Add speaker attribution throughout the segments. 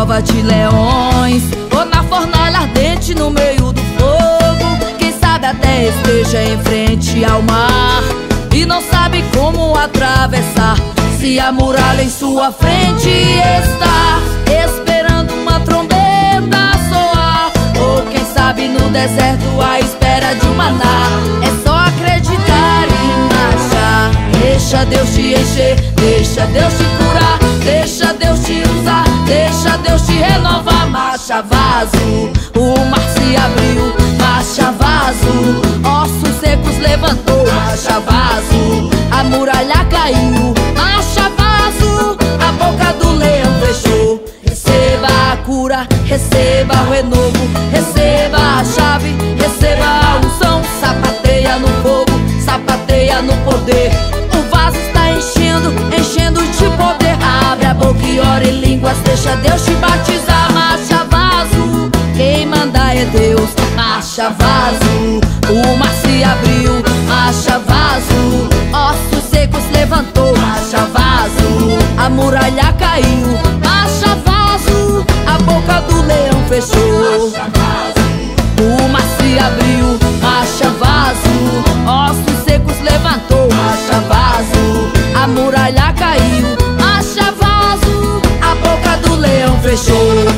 Speaker 1: cova de leões, ou na fornalha ardente no meio do fogo. Quem sabe até esteja em frente ao mar e não sabe como atravessar, se a muralha em sua frente está esperando uma trombeta soar. Ou quem sabe no deserto à espera de um maná. É só acreditar e marchar. Deixa Deus te encher, deixa Deus te curar, deixa Deus te usar, deixa Deus te renovar. Marcha, vaso, o mar se abriu. Marcha, vaso, ossos secos levantou. Marcha, vaso, a muralha caiu. Marcha, vaso, a boca do leão fechou. Receba a cura, receba o renovo, receba a chave, receba a unção. Sapateia no fogo, sapateia no poder. O vaso está enchendo, enchendo de poder. Abre a boca e ora em línguas, deixa Deus te batizar. Marcha, vaso, quem manda é Deus. Marcha, vaso, o mar se abriu. Marcha, vaso, ossos secos levantou. Marcha, vaso, a muralha caiu. Marcha, vaso, a boca do leão fechou. O mar se abriu. Marcha, vaso, ossos secos levantou. Marcha, vaso, a muralha caiu. Marcha, vaso, a boca do leão fechou.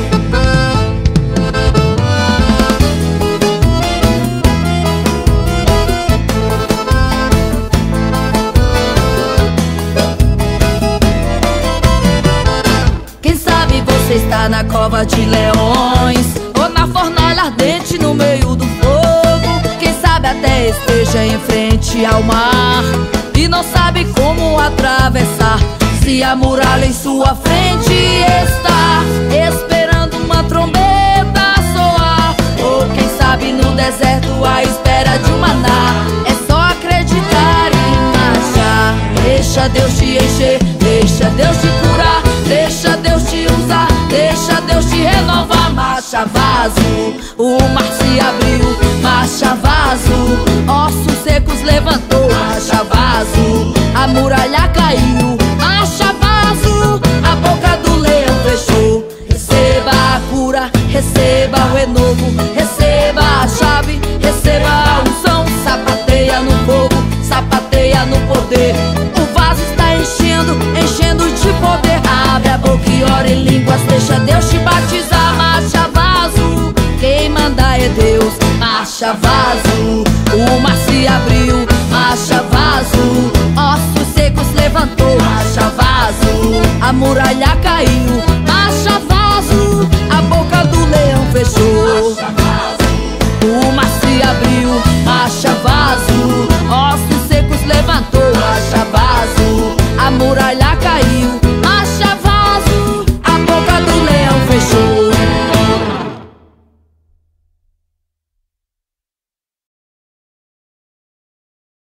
Speaker 1: Você está na cova de leões, ou na fornalha ardente no meio do fogo. Quem sabe até esteja em frente ao mar e não sabe como atravessar, se a muralha em sua frente está esperando uma trombeta soar. Ou quem sabe no deserto à espera de um maná. É só acreditar e marchar. Deixa Deus te encher, deixa Deus te curar, deixa Deus te usar, deixa Deus te renovar. Marcha, vaso, o mar se abriu. Marcha, vaso, ossos secos levantou. Marcha, vaso, a muralha caiu. Marcha, vaso, a boca do leão fechou. Receba a cura, receba o renovo, receba a chave, receba a unção. Sapateia no fogo, sapateia no poder. O vaso está enchendo, enchendo de poder. Abre a boca e ora em línguas, deixa Deus te batizar. Marcha, vaso, quem manda é Deus. Marcha, vaso, o mar se abriu. Marcha, vaso, ossos secos levantou. Marcha, vaso, a muralha caiu. Marcha, vaso, a boca do leão fechou.